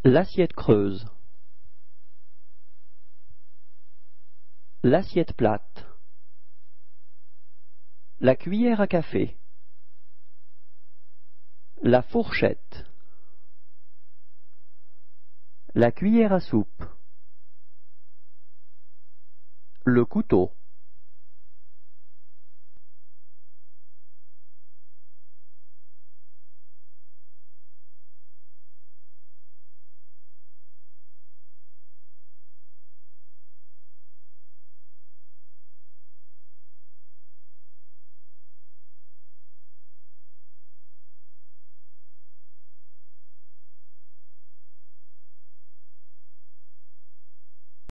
L'assiette creuse. L'assiette plate. La cuillère à café. La fourchette. La cuillère à soupe. Le couteau.